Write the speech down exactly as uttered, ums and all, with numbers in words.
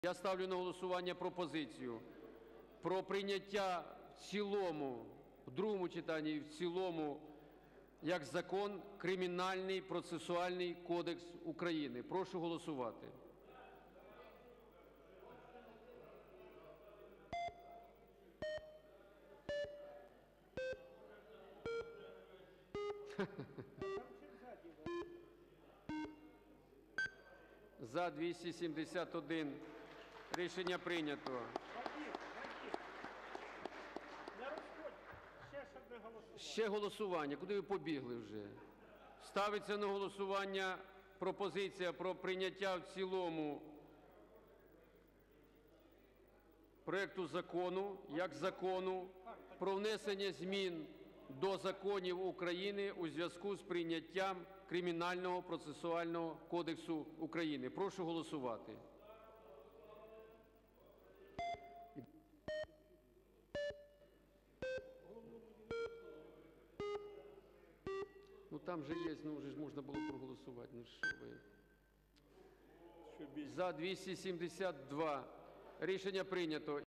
Я ставлю на голосування пропозицію про прийняття в цілому, в другому читанні і в цілому, як закон, Кримінальний процесуальний кодекс України. Прошу голосувати. За двісті сімдесят один. Рішення прийнято. Ще голосування. Куди ви побігли вже? Ставиться на голосування пропозиція про прийняття в цілому проекту закону, як закону, про внесення змін до законів України у зв'язку з прийняттям Кримінального процесуального кодексу України. Прошу голосувати. Ну там же є, ну вже ж можна було проголосувати. Ну що ви? За двісті сімдесят два. Рішення прийнято.